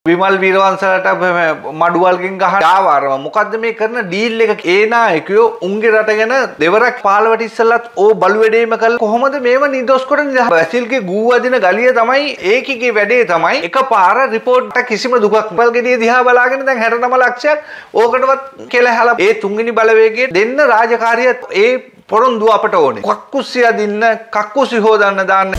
විමල් වීරවංශලට මඩුවල්ගෙන් ගහන ආවාරම මොකද්ද මේ කරන ඩීල් එක ඒ නායකයෝ උන්ගේ රට ගැන දෙවරක් 15ට ඉස්සෙල්ලත් ඕ බලු වැඩේම කළා කොහොමද මේව නිදොස් කරන්නේ වැසිල්ගේ ගූ වදින ගලිය තමයි ඒකීගේ වැඩේ තමයි එකපාර රිපෝට් එක කිසිම දුකක් බල්ගෙඩිය දිහා බලාගෙන දැන් 69 ලක්ෂයක් ඕකටවත් කෙලහැලා ඒ තුන්වෙනි බලවේගයේ දෙන්න රාජකාරිය ඒ පොරොන්දුව අපට ඕනේ කක්කුස්සිය දින්න කක්කුසි හොදන්න දාන්න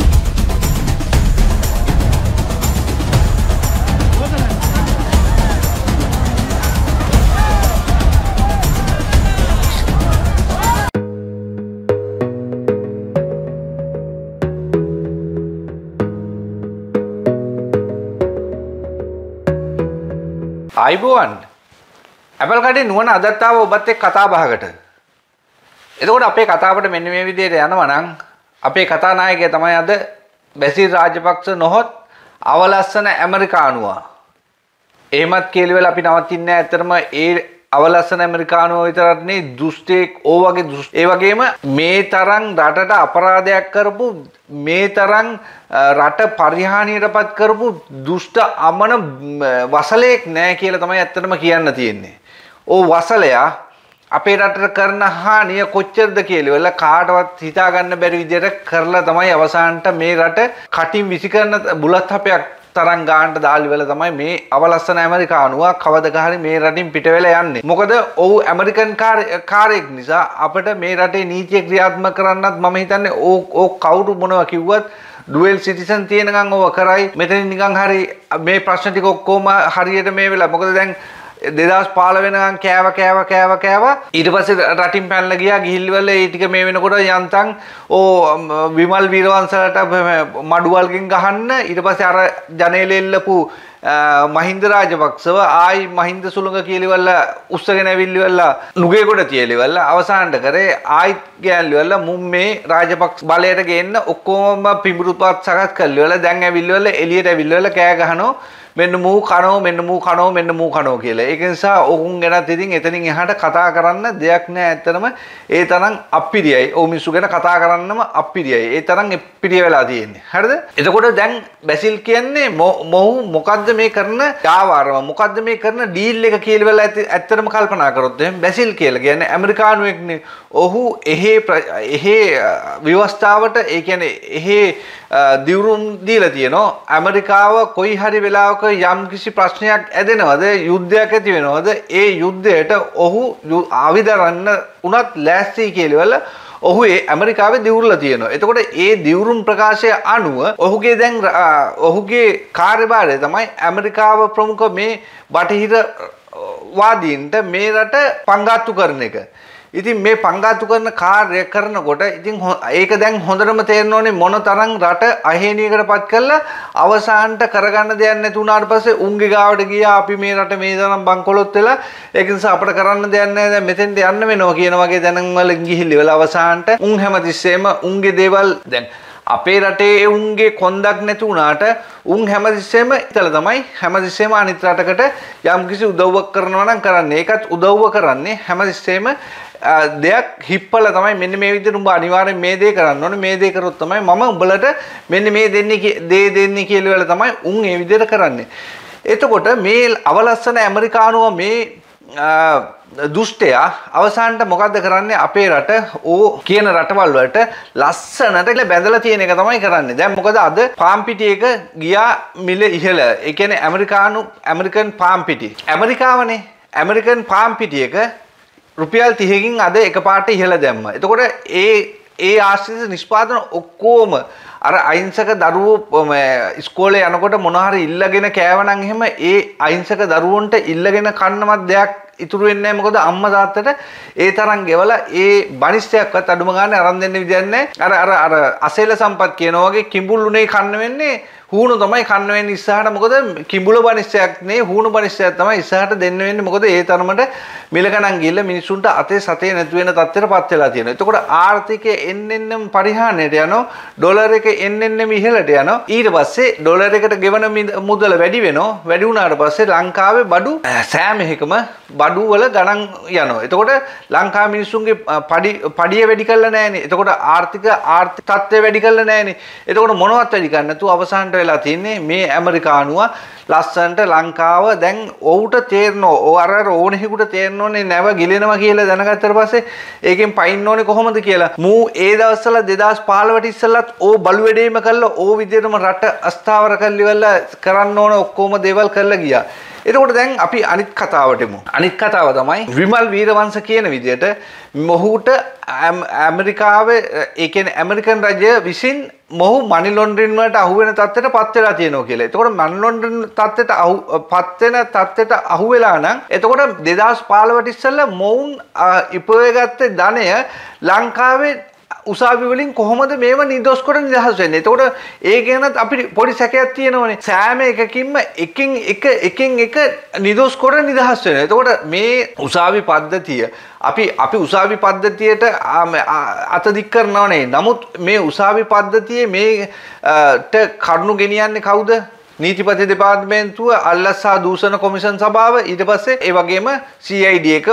आइबोवन एप्पल කඩේ නුවණ අදත් ආව ඔබත් එක්ක කතා බහකට. එතකොට අපේ කතාවට මෙන්න මේ විදිහට යනවා නම් අපේ කතානායකයා තමයි අද බැසිල් රාජපක්ෂ නොහොත් අවලස්සන ඇමරිකානුවා. එහෙමත් කියලා අපි නවතින්නේ නැහැ. ඇත්තටම ඒ අවලස්සන ඇමරිකානුවා විතරක් නෙවෙයි දුෂ්ටෙක් ඕ වගේ ඒ වගේම මේ තරම් රටට අපරාධයක් කරපු මේ තරම් රට පරිහානියටපත් කරපු දුෂ්ට අමන වසලයක් නැහැ කියලා තමයි ඇත්තටම කියන්න තියෙන්නේ. ඕ වසලයා අපේ රටට කරන හානිය කොච්චරද කියලා වල කාටවත් හිතා ගන්න බැරි විදිහට කරලා තමයි අවසානට මේ රට කටින් විසිකරන බුලත් හපයක් තරම් ගානට දාලි වල තමයි මේ අවලස්සන ඇමරිකානුවා කවදක හරි මේ රටින් පිට වෙලා යන්නේ. මොකද ඔව් ඇමරිකන් කාර්යයක් නිසා අපිට මේ රටේ නීතිය ක්‍රියාත්මක කරන්නත් මම හිතන්නේ ඕ කවුරු මොනවා කිව්වත් ඩුවල් සිටිසන් තියෙනකන් ඕව කරයි. මෙතනින් නිකන් හරි මේ ප්‍රශ්න ටික ඔක්කොම හරියට මේ වෙලා. මොකද දැන් 2015 වෙනකන් කෑව ඊට පස්සේ රටින් පැනලා ගියා ගිහිල්ලිවල ඒ ටික මේ වෙනකොට යන්තම් ඕ විමල් වීරවංශලට මඩුවල්ගෙන් ගහන්න ඊට පස්සේ අර ජනේලෙ එල්ලපු මහින්ද රාජපක්ෂව ආයි මහින්ද සුළුඟ කියලිවල උස්සගෙන ඇවිල්ලිවල නුගේ කොට තියලිවල අවසානට කරේ ආයි ගෑල්ලිවල මුම් මේ රාජපක්ෂ බලයට ගේන්න ඔක්කොම පිඹුරුපත් සකස් කරලිවල දැන් ඇවිල්ලිවල එළියට ඇවිල්ලිවල කෑ ගහනවා මෙන්න මූ කනෝ කියලා. ඒක නිසා ඔවුන් ගැනත් ඉතින් එතනින් එහාට කතා කරන්න දෙයක් නෑ. ඇත්තටම ඒ තරම් අප්පිරියයි. ඔව් මිනිස්සු ගැන කතා කරන්නම අප්පිරියයි. ඒ තරම් අප්පිරිය වෙලා තියෙන්නේ. හරිද? එතකොට දැන් බැසිල් කියන්නේ මොහු මොකද්ද මේ කරන ආවාරම මොකද්ද මේ කරන ඩීල් එක කියලා වෙලා ඇත්තටම කල්පනා කරොත් එහෙනම් බැසිල් කියලා කියන්නේ ඇමරිකානුවෙක්නේ. ඔහු එහෙ ව්‍යවස්ථාවට ඒ කියන්නේ එහෙ දිවුරුම් දීලා තියෙනවා. ඇමරිකාව කොයි හරි වෙලාවක යම් කිසි ප්‍රශ්නයක් ඇදෙනවද යුද්ධයක් ඇති වෙනවද ඒ යුද්ධයට ඔහු ආවිදරන්න උනත් ලෑස්ති කියලා ඔහු ඒ ඇමරිකාවේ දිවුරලා තියෙනවා. එතකොට ඒ දිවුරුම් ප්‍රකාශය අනුව ඔහුගේ දැන් ඔහුගේ කාර්යභාරය තමයි ඇමරිකාව ප්‍රමුඛ මේ බටහිර වාදීන්ට මේ රට පංගාත්තු කරන එක. ඉතින් මේ පංගාත්තු කරන කාර්ය කරනකොට ඉතින් ඒක දැන් හොඳටම තේරෙන්න ඕනේ මොන තරම් රට අහේනියකටපත් කරලා අවසානට කරගන්න දෙයක් නැති වුණාට පස්සේ උන්ගේ ගාවට ගියා අපි මේ රට මේ තරම් බංකොලොත් වෙලා ඒක නිසා අපිට කරන්න දෙයක් නැහැ දැන් මෙතෙන්ට යන්න වෙනවා කියන වගේ දැනුම් වල ගිහිල්ලි වෙලා අවසානට උන් හැමතිස්සෙම උන්ගේ දේවල් දැන් අපේ රටේ උන්ගේ කොන්දක් නැති වුණාට උන් හැමතිස්සෙම ඉතල තමයි හැමතිස්සෙම අනිත් රටකට යම්කිසි උදව්වක් කරනවා නම් කරන්නේ. ඒකත් උදව්ව කරන්නේ හැමතිස්සෙම දෙයක් හිප්පල තමයි මෙන්න මේ විදිහට උඹ අනිවාර්යෙන් මේ දේ කරන්න ඕනේ මේ දේ කරොත් තමයි මම උඹලට මෙන්න මේ දෙන්නේ කියලා වල තමයි උන් ඒ විදිහට කරන්නේ. එතකොට මේ අවලස්සන ඇමරිකානුව මේ දුෂ්ටයා අවසානට මොකද්ද කරන්නේ අපේ රට ඕ කියන රටවල් වලට ලස්සනට බැඳලා තියෙන එක තමයි කරන්නේ. දැන් මොකද අද පාම් පිටි එක ගියා මිල ඉහළ. ඒ කියන්නේ ඇමරිකන් පාම් පිටි. ඇමරිකාවනේ ඇමරිකන් පාම් පිටි එක රුපියල් 30කින් අද එකපාරට ඉහළ දැම්මා. එතකොට ඒ ආශ්‍රිත නිෂ්පාදන ඔක්කොම අර අහිංසක දරුවෝ ඉස්කෝලේ යනකොට මොන හරි ඉල්ලගෙන කෑවනම් එහෙම ඒ අහිංසක දරුවන්ට ඉල්ලගෙන කන්නවත් දෙයක් ඉතුරු වෙන්නේ නැහැ. මොකද අම්මා තාත්තට ඒ තරම් ගෙවලා ඒ බනිස්ටයක්වත් අඩුම ගානේ අරන් දෙන්න විදියක් නැහැ. අර අසේල සම්පත් කියනවා වගේ කිඹුල්ුනේ කන්න වෙන්නේ හුණු තමයි කන්න වෙන්නේ ඉස්සරහට. මොකද කිඹුල බනිස්ටයක් නේ හුණු බනිස්ටයක් තමයි ඉස්සරහට දෙන්න වෙන්නේ. මොකද ඒ තරමට මිල ගණන් ගිහිල්ලා මිනිසුන්ට අතේ සතේ නැති වෙන තත්ත්වයටපත් වෙලා තියෙනවා. එතකොට ආර්ථිකය එන්නෙන්නම් පරිහානියට යනවා. ඩොලර් එක එන්නෙන්නම් ඉහළට යනවා. ඊට පස්සේ ඩොලර් එකට ගෙවන මුදල වැඩි වෙනවා. වැඩි වුණාට පස්සේ ලංකාවේ බඩු සෑම එකම බඩු වල ගණන් යනවා. එතකොට ලංකාවේ මිනිසුන්ගේ පඩිය වැඩි කරලා නැහැනේ. එතකොට ආර්ථික තත්ත්වය වැඩි කරලා නැහැනේ. එතකොට මොනවත් වැඩි කරන්නේ නැතුව අවසානට වෙලා තින්නේ මේ ඇමරිකානුවා ලස්සනට ලංකාව දැන් ඔවුට තේරෙනවා. ඔය අර ඕනෙහිකුට තේරෙනෝනේ නැව ගිලෙනවා කියලා දැනගත්තට පස්සේ ඒකෙන් පයින්න ඕනේ කොහොමද කියලා. මූ ඒ දවස්වල 2015ට ඉස්සෙල්ලත් ඕ බලු වැඩේම කළා. ඕ විදිහටම රට අස්ථාවර කරලිවලා කරන්න ඕන ඔක්කොම දේවල් කරලා ගියා. එතකොට දැන් අපි අනිත් කතාවට එමු. අනිත් කතාව තමයි විමල් වීරවංශ කියන විදිහට මොහුට ඇමරිකාවේ ඒ කියන්නේ ඇමරිකන් රජය විසින් මොහු මනි ලොන්ඩරින් වලට අහු වෙන තත්ත්වයට පත් වෙලා තියෙනවා කියලා. එතකොට මනි ලොන්ඩරින් තත්ත්වයට පත් වෙන තත්ත්වයට අහු වෙලා නම් එතකොට 2015ට ඉස්සෙල්ලා මොවුන් ඉපුවගත්තේ ධනය ලංකාවේ උසාවි වලින් කොහොමද මේව නිදොස් කොට නිදහස් වෙන්නේ? එතකොට ඒ ගැනත් අපිට පොඩි සැකයක් තියෙනවනේ. සෑම එකකින්ම එකින් එක නිදොස් කොට නිදහස් වෙනවා. එතකොට මේ උසාවි පද්ධතිය අපි උසාවි පද්ධතියට අත දික් කරනව නේ. නමුත් මේ උසාවි පද්ධතියේ මේට කරුණු ගෙනියන්නේ කවුද? නීතිපති දෙපාර්තමේන්තුව, අල්ලස්සා දූෂණ කොමිෂන් සභාව, ඊට පස්සේ ඒ වගේම CID එක,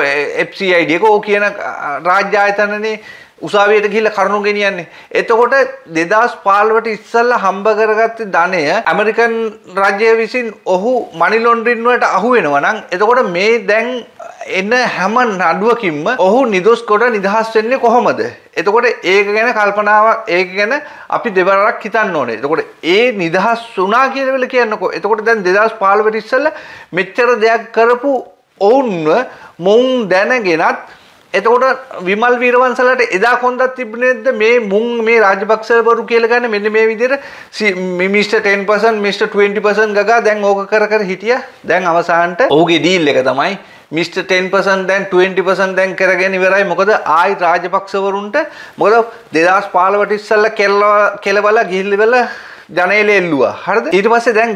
FCID එක ඕ කියන රාජ්‍ය ආයතනනේ උසාවියට ගිහිල්ලා කරුණු ගෙනියන්නේ. එතකොට 2015ට ඉස්සෙල්ලා හම්බ කරගත්ත ධනය ඇමරිකන් රජය විසින් ඔහු මනි ලොන්ඩරින් වලට අහු වෙනවා නම් එතකොට මේ දැන් එන හැම නඩුවකින්ම ඔහු නිදොස් කොට නිදහස් වෙන්නේ කොහොමද? එතකොට ඒක ගැන කල්පනාවක් ඒක ගැන අපි දෙවරක් හිතන්න ඕනේ. එතකොට ඒ නිදහස් වුණා කියලා වෙල කියන්නකෝ. එතකොට දැන් 2015ට ඉස්සෙල්ලා මෙච්චර දෙයක් කරපු ඔවුන්ව මොවුන් දැනගෙනත් එතකොට විමල් වීරවංශලට එදා කොන්දක් තිබුණේ නැද්ද මේ රාජපක්ෂවරු කියලා ගන්න මෙන්න මේ විදිහට මිස්ටර් 10% මිස්ටර් 20% ගගා දැන් ඕක කර හිටියා. දැන් අවසානට ඔහුගේ ඩීල් එක තමයි මිස්ටර් 10% දැන් 20% දැන් කරගෙන ඉවරයි. මොකද ආයි රාජපක්ෂවරුන්ට මොකද 2015ට ඉස්සෙල්ලා කෙලවලා ගිහිල්ලා ජනේලෙ එල්ලුවා. හරිද? ඊට පස්සේ දැන්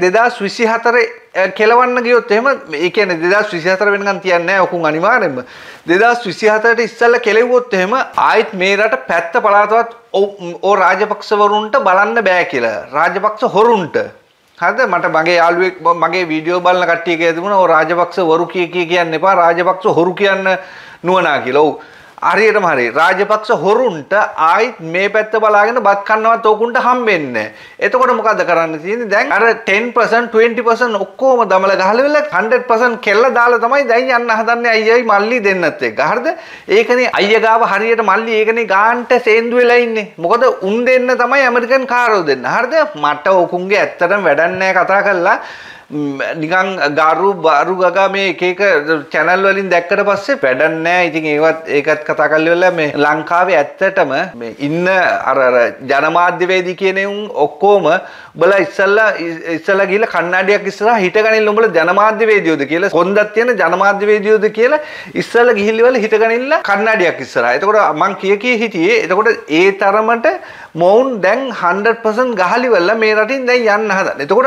2024 කෙලවන්න ගියොත් එහෙම ඒ කියන්නේ 2024 වෙනකන් තියන්නේ නැහැ ඔකුන් අනිවාර්යෙන්ම 2024ට ඉස්සෙල්ලා කෙලෙව්වොත් එහෙම ආයිත් මේ රට පැත්ත පළාතවත් ඕ රාජපක්ෂවරුන්ට බලන්න බෑ කියලා. රාජපක්ෂ හොරුන්ට. හරිද? මට මගේ යාළුවෙක් මගේ වීඩියෝ බලන කට්ටිය කියලා තිබුණා ඕ රාජපක්ෂ වරු කියන්න එපා. රාජපක්ෂ හොරු කියන්න නුවණා කියලා. ඔව්. හරියටම හරි. රාජපක්ෂ හොරුන්ට ආයිත් මේ පැත්ත බලාගෙන බත් කන්නවත් ඕකුන්ට හම්බෙන්නේ නැහැ. එතකොට මොකද කරන්න තියෙන්නේ? දැන් අර 10% 20% ඔක්කොම දමල ගහලා 100% කෙල්ල දාලා තමයි දැන් යන්න හදන්නේ අයියයි මල්ලි දෙන්නත් එක්ක. හරිද? ඒකනේ අයියා ගාව හරියට මල්ලි ඒකනේ ගාන්ට සේන්දු වෙලා ඉන්නේ. මොකද උන් දෙන්න තමයි ඇමරිකන් කාරෝ දෙන්න. හරිද? මට ඕකුන්ගේ ඇත්තටම වැඩක් නැහැ කතා කරලා නිකන් ගාරු බාරු ගගා මේ එක channel වලින් දැක්කට පස්සේ වැඩක් නැහැ. ඉතින් ඒකත් කතා කරලා මේ ලංකාවේ ඇත්තටම මේ ඉන්න අර ජනමාධ්‍යවේදී කියන උන් ඔක්කොම උඹලා ඉස්සලා ගිහලා කන්නඩියක් ඉස්සරහා හිටගනින්න උඹලා ජනමාධ්‍යවේදියෝද කියලා කොන්දක් තියෙන ජනමාධ්‍යවේදියෝද කියලා ඉස්සලා ගිහිල්ලා හිටගනින්න කන්නඩියක් ඉස්සරහා. එතකොට මං කී හිටියේ. එතකොට ඒ තරමට මොවුන් දැන් 100% ගහලිවලා මේ රටින් දැන් යන්න හදන. එතකොට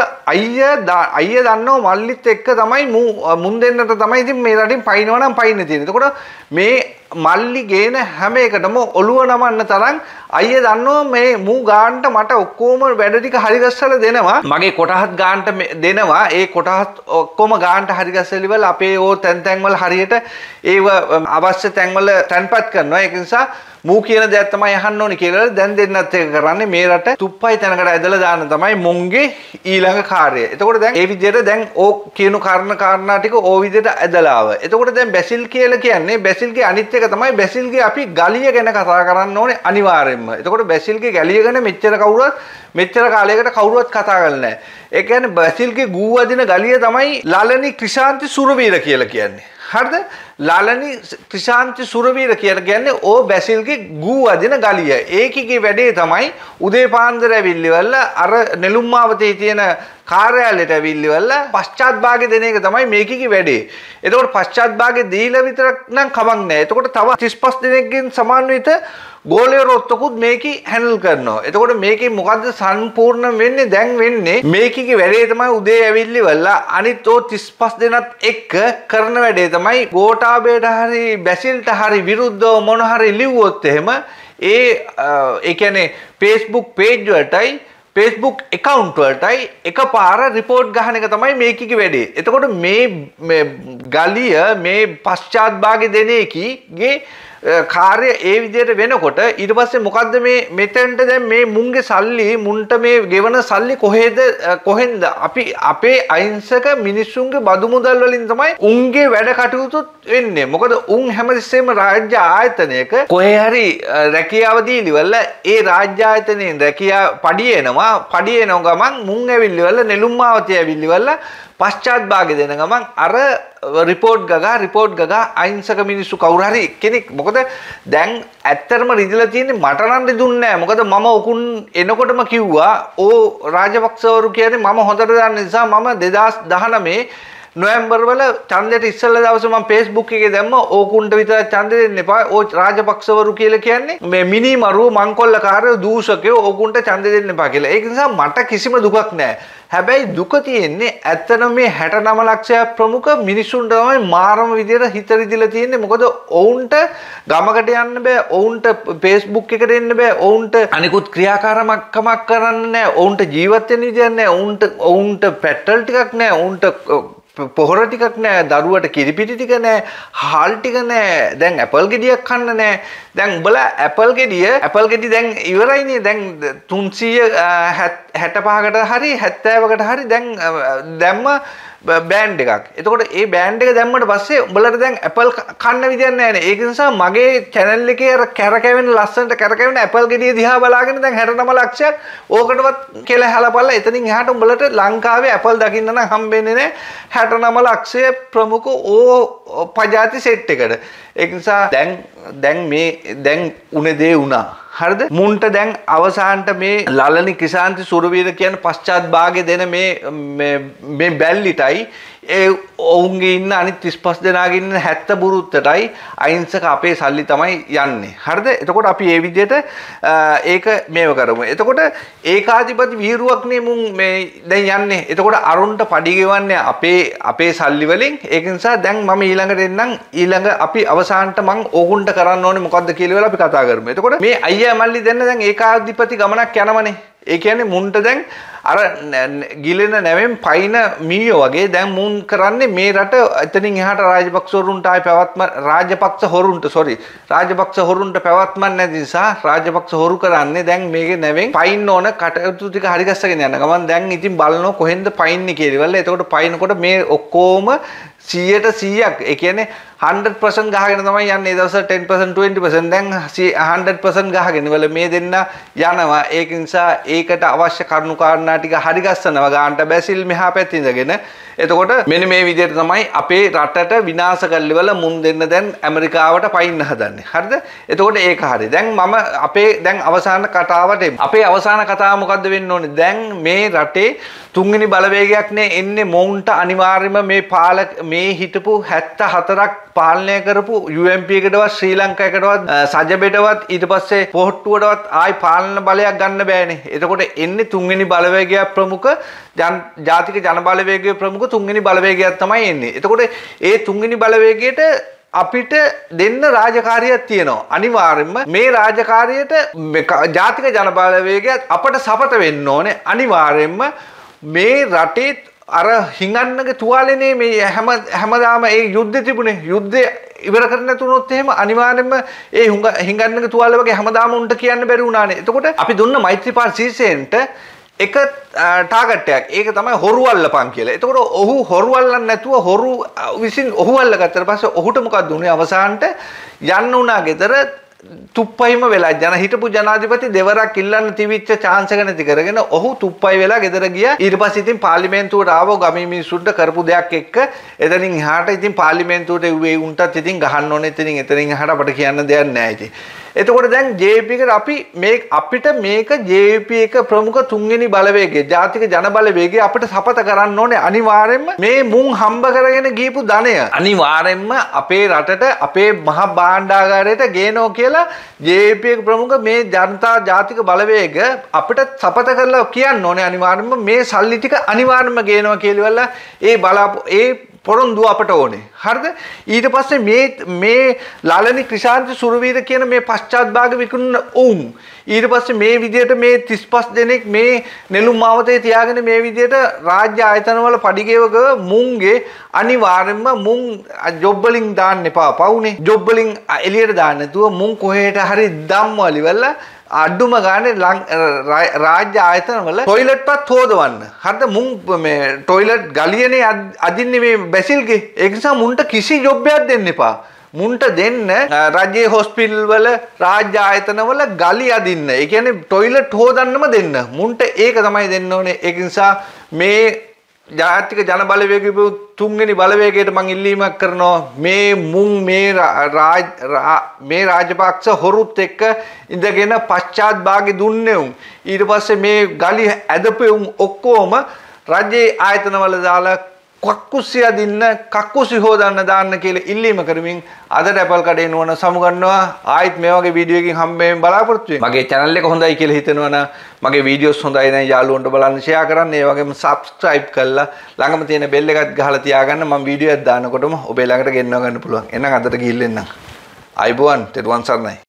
අයියා දන්නව මල්ලිත් එක්ක තමයි මුන් දෙන්නට තමයි ඉතින් මේ රටින් පයින්නවා නම් පයින්න තියෙන්නේ. එතකොට මේ මල්ලි ගේන හැම එකටම ඔළුව නමන්න තරම් අයියා දන්නවා මේ මූ ගාන්ට මට ඔක්කොම වැඩ ටික හරි ගස්සලා දෙනවා. මගේ කොටහත් ගාන්ට දෙනවා. ඒ කොටහත් ඔක්කොම ගාන්ට හරි ගස්සලා ඉවල අපේ ඕ තැන් වල හරියට ඒව අවශ්‍ය තැන් වල තැන්පත් කරනවා. ඒක නිසා මූ කියන දේක් තමයි අහන්න ඕනේ කියලා දැන් දෙන්නත් එක කරන්නේ මේ රට තුප්පයි තැනකට ඇදලා දාන්න තමයි මුන්ගේ ඊළඟ කාර්යය. එතකොට දැන් ඒ විදිහට දැන් ඕ කියනු කාරණා ටික ඕ විදිහට ඇදලා ආවා. එතකොට දැන් බැසිල් කියලා කියන්නේ බැසිල්ගේ අනිත් එක තමයි බැසිල්ගේ අපි ගලිය ගැන කතා කරන්න ඕනේ අනිවාර්යයෙන්ම. එතකොට බැසිල්ගේ ගලිය ගැන මෙච්චර කාලයකට කවුරුවත් කතා කරන්නේ නැහැ. ඒ කියන්නේ බැසිල්ගේ ගූ වදින ගලිය තමයි ලලනි ක්‍රිෂාන්ති සුරවීර කියලා කියන්නේ. හරිද? ලලනි ක්‍රිෂාන්ති සුරවීර කියලා කියන්නේ ඕ බැසිල්ගේ ගූ වදින ගලිය. ඒකේ වැඩේ තමයි උදේ පාන්දර ඇවිල්ලිවලා අර නෙළුම්මාවතේ තියෙන කාර්යාලයට ඇවිල්ලිවලා පශ්චාත් භාගය දෙන එක තමයි මේකේ වැඩේ. එතකොට පශ්චාත් භාගය දීලා විතරක් නම් කමක් නැහැ. එතකොට තව 35 දිනකින් සමාන්විත ගෝලයරොත්තකුත් මේකේ හැන්ඩල් කරනවා. එතකොට මේකේ මොකද්ද සම්පූර්ණ වෙන්නේ? දැන් වෙන්නේ මේකේ වැඩේ තමයි උදේ ඇවිල්ලිවලා අනිත් ඕ 35 දෙනත් එක්ක කරන වැඩේ තමයි ගෝඨාභයට හරි බැසිල්ට හරි විරුද්ධව මොන හරි ලිව්වොත් එහෙම ඒ කියන්නේ Facebook page වලටයි Facebook account වලටයි එකපාර report ගහන එක තමයි මේකේ වැඩේ. එතකොට මේ ගලිය මේ පශ්චාත් භාගය දෙන එකේ කාර්ය ඒ විදිහට වෙනකොට ඊට පස්සේ මොකද්ද මේ මෙතෙන්ට දැන් මේ මුන්ගේ සල්ලි මුන්ට මේ ගෙවන සල්ලි කොහෙන්ද අපි අපේ අහිංසක මිනිස්සුන්ගේ බදු මුදල් වලින් තමයි උන්ගේ වැඩ කටයුතු වෙන්නේ. මොකද උන් හැමතිස්සෙම රාජ්‍ය ආයතනයක කොහේ හරි රැකියාව දීලිවල ඒ රාජ්‍ය ආයතනයෙන් රැකියාව පඩිය එන ගමන් මුන් ඇවිල්ලිවල නෙළුම් මාවතේ ඇවිල්ලිවල පශ්චාත් භාගය දෙන ගමන් අර රිපෝට් ගගා අහිංසක මිනිස්සු කවුරු හරි කෙනෙක් මොකද දැන් ඇත්තටම රිදලා තියෙන්නේ මට නම් රිදුන්නේ නැහැ. මොකද මම උකුන් එනකොටම කිව්වා ඕ රාජපක්ෂවරු කියන්නේ මම හොඳට දන්න නිසා මම 2019 නොවැම්බර් වල ඡන්දයට ඉස්සෙල්ලා දවසේ මම Facebook එකේ දැම්ම ඕකුන්ට විතර ඡන්ද දෙන්න එපා. ඕ රාජපක්ෂවරු කියලා කියන්නේ මේ මිනිමරුව මංකොල්ලකාරයෝ දූෂකයෝ ඕකුන්ට ඡන්ද දෙන්න එපා කියලා. ඒක නිසා මට කිසිම දුකක් නැහැ. හැබැයි දුක තියෙන්නේ ඇත්තටම මේ 69 ලක්ෂයක් ප්‍රමුඛ මිනිසුන්ට තමයි මාරම විදියට හිත රිදිලා තියෙන්නේ. මොකද ඔවුන්ට ගමකට යන්න බෑ, ඔවුන්ට Facebook එකට එන්න බෑ, ඔවුන්ට අනිකුත් ක්‍රියාකාරකමක් කරන්න නැහැ, ඔවුන්ට ජීවත් වෙන්න විදියක් නැහැ, ඔවුන්ට පෙට්‍රල් ටිකක් නැහැ, ඔවුන්ට පොහොර ටිකක් නැහැ, දරුවට කිරිපිටි ටික නැහැ, හාල් ටික නැහැ, දැන් ඇපල් ගෙඩියක් කන්න නැහැ. දැන් උඹලා ඇපල් ගෙඩි දැන් ඉවරයිනේ. දැන් 365කට හරි 70කට හරි දැන් දැම්ම බෑන්ඩ් එකක්. එතකොට ඒ බෑන්ඩ් එක දැම්මට පස්සේ උඹලට දැන් ඇපල් කන්න විදියක් නැහැ නේ. ඒක නිසා මගේ channel එකේ අර කැරකෙවෙන ලස්සනට කැරකෙවෙන ඇපල් ගෙඩිය දිහා බලාගෙන දැන් 69 ලක්ෂයක් ඕකටවත් කියලා හැලපල්ලා. එතනින් එහාට උඹලට ලංකාවේ ඇපල් දකින්න නම් හම්බෙන්නේ නැහැ 69 ලක්ෂය ප්‍රමුඛ පජාති සෙට් එකට. ඒක නිසා දැන් උනේ දේ වුණා. හරිද? මුන්ට දැන් අවසානට මේ ලලනි ක්‍රිසාන්ති සුරවීර කියන පශ්චාත් භාගය දෙන මේ බැල්ලිටයි ඒ ඔවුන්ගේ ඉන්න අනිත් 35 දෙනාගේ ඉන්න 70 බුරුත්තටයි අහිංසක අපේ සල්ලි තමයි යන්නේ. හරිද? එතකොට අපි මේ විදිහට ඒක මේව කරමු. එතකොට ඒකාධිපති විහිරුවක් නේ මුන් මේ දැන් යන්නේ. එතකොට අරුන්ට පඩි ගෙවන්නේ අපේ සල්ලි වලින්. ඒක නිසා දැන් මම ඊළඟට එන්නම්. ඊළඟ අපි අවසානට මම ඕගුන්ට කරන්න ඕනේ මොකද්ද කියලා අපි කතා කරමු. එතකොට මේ අයියා මල්ලි දෙන්න දැන් ඒකාධිපති ගමනක් යනවනේ. ඒ කියන්නේ මුන්ට දැන් අර ගිලෙන නැවෙන් පයින් මීයෝ වගේ දැන් මුන් කරන්නේ මේ රට එතනින් එහාට රාජපක්ෂ හොරුන්ට පැවැත්මක් නැති නිසා රාජපක්ෂ හොරු කරන්නේ දැන් මේකේ නැවෙන් පයින් ඕන කටයුතු ටික හරි ගස්සගෙන යන ගමන් දැන් ඉතින් බලනවා කොහෙන්ද පයින්නේ කියලා. එතකොට පයින්නකොට මේ ඔක්කොම 100% ඒ කියන්නේ 100% ගහගෙන තමයි යන්නේ. ඒ දවස්වල 10% 20% දැන් 100% ගහගෙන වල මේ දෙන්න යනවා. ඒක නිසා ඒකට අවශ්‍ය කරුණු කාරණා ටික හරි ගස්සනවා ගන්නට බැසිල් මෙහා පැත්තේ ඉඳගෙන. එතකොට මෙන්න මේ විදිහට තමයි අපේ රටට විනාශ කරලිවල මුන් දෙන්න දැන් ඇමරිකාවට පයින්න හදන්නේ. හරිද? එතකොට ඒක හරි. දැන් මම අපේ දැන් අවසාන කතාවට අපේ අවසාන කතාව මොකද්ද වෙන්න ඕනේ? දැන් මේ රටේ තුන්වෙනි බලවේගයක් නේ එන්නේ මොවුන්ට අනිවාර්යයෙන්ම මේ හිටපු 74ක් පාලනය කරපු UMP එකටවත් ශ්‍රී ලංකාවකටවත් සජබෙටවත් ඊට පස්සේ පොහොට්ටුවටවත් ආයි පාලන බලයක් ගන්න බෑනේ. එතකොට එන්නේ තුන්වෙනි බලවේගය ප්‍රමුඛ ජාතික ජන බලවේගයේ ප්‍රමුඛ තුන්වෙනි බලවේගයක් තමයි එන්නේ. එතකොට ඒ තුන්වෙනි බලවේගයට අපිට දෙන්න රාජකාරියක් තියෙනවා. අනිවාර්යයෙන්ම මේ රාජකාරියට ජාතික ජන බලවේගයත් අපට සපත වෙන්න ඕනේ. අනිවාර්යයෙන්ම මේ රටේ අර හිඟන්නගේ තුවාලේනේ මේ හැමදාම ඒ යුද්ධ තිබුණේ. යුද්ධය ඉවර කරන්න නැතුනොත් එහෙම අනිවාර්යයෙන්ම ඒ හිඟන්නගේ තුවාලේ වගේ හැමදාම උන්ට කියන්න බැරි වුණානේ. එතකොට අපි දුන්න මෛත්‍රීපාල සීසෙන්ට එක ටාගට් එකක්. ඒක තමයි හොරු අල්ලපන් කියලා. එතකොට ඔහු හොරු අල්ලන්නේ නැතුව හොරු විසින් ඔහු අල්ලගත්තට පස්සේ ඔහුට මොකක්ද උනේ අවසානට යන්න උනා ගෙදර තුප්පයිම වෙලා හිටපු ජනාධිපති දෙවරක් ඉල්ලන්න තිබිච්ච chance එක නැති කරගෙන ඔහු තුප්පයි වෙලා ගෙදර ගියා. ඊට පස්සේ ඉතින් පාර්ලිමේන්තුවට ආවෝ ගමේ මිනිස්සුන්ට කරපු දෙයක් එක්ක එතනින් එහාට ඉතින් පාර්ලිමේන්තුවට එව්වේ උන්ටත් ඉතින් ගහන්න ඕනේ. එතනින් එහාට අපිට කියන්න දෙයක් නැහැ ඉතින්. එතකොට දැන් JVP එකට අපිට මේක JVP එක ප්‍රමුඛ තුන්වෙනි බලවේගය ජාතික ජන බලවේගය අපිට සපත කරන්න ඕනේ. අනිවාර්යයෙන්ම මේ මුන් හම්බ කරගෙන ගියපු ධනය අනිවාර්යයෙන්ම අපේ රටට අපේ මහ භාණ්ඩාගාරයට ගේනවා කියලා JVP එක ප්‍රමුඛ මේ ජනතා ජාතික බලවේග අපිට සපත කරලා කියන්න ඕනේ. අනිවාර්යයෙන්ම මේ සල්ලි ටික අනිවාර්යයෙන්ම ගේනවා කියලා ඒ පොරොන්දු අපට ඕනේ. හරිද? ඊට පස්සේ මේ ලාලනි ක්‍රිෂාන්ත සුරවීර කියන මේ පශ්චාත් භාග විකුණන ඔවුන් ඊට පස්සේ මේ විදිහට මේ 35 දෙනෙක් මේ නෙළුම් මාවතේ තියාගෙන මේ විදිහට රාජ්‍ය ආයතනවල පඩිගේවක මුන්ගේ අනිවාර්යෙන්ම මුන් ජොබ් වලින් දාන්න එපා. පවුනේ. ජොබ් වලින් එළියට දාන්න නැතුව මුන් කොහෙට හරි ධම්මවලි වල අඩුම ගානේ රාජ්‍ය ආයතනවල টয়ලට්පත් හොදවන්න. හරිද? මුන් මේ টয়ලට් ගලියනේ අදින්නේ මේ බැසිල්ගේ. ඒ නිසා මුන්ට කිසි ජොබ් එකක් දෙන්න එපා. මුන්ට දෙන්න රජයේ හොස්පිටල් වල රාජ්‍ය ආයතන වල ගලි අදින්න. ඒ කියන්නේ টয়ලට් හොදන්නම දෙන්න. මුන්ට ඒක තමයි දෙන්න ඕනේ. ඒක නිසා මේ ජාතික ජන බලවේගයේ තුන්වෙනි බලවේගයට මම ඉල්ලීමක් කරනවා මේ මුන් මේ රාජපක්ෂ හොරුත් එක්ක ඉඳගෙන පශ්චාත් භාගෙ දුන්නේ උන් ඊට පස්සේ මේ ගලි ඇදපෙවුන් ඔක්කොම රජයේ ආයතනවල දාලා කක්කුසිය දින්න කක්කුසි හොදන්න දාන්න කියලා ඉල්ලීම කරමින් අද ඇපල් කඩේ නුවණ සමුගන්නවා ආයිත් මේ වගේ වීඩියෝ එකකින් හම්බෙන්න බලාපොරොත්තු වෙන්න. මගේ channel එක හොඳයි කියලා හිතනවා නම් මගේ වීඩියෝස් හොඳයි නම් යාළුවන්ට බලන්න ෂෙයා කරන්න. ඒ වගේම subscribe කරලා ළඟම තියෙන bell එකත් ගහලා තියාගන්න. මම වීඩියෝ එකක් දානකොටම ඔබේ ළඟට ගෙන්නව ගන්න පුළුවන්. එහෙනම් අදට ගිහින් එන්න. අයිබෝවන් තෙරුවන් සරණයි.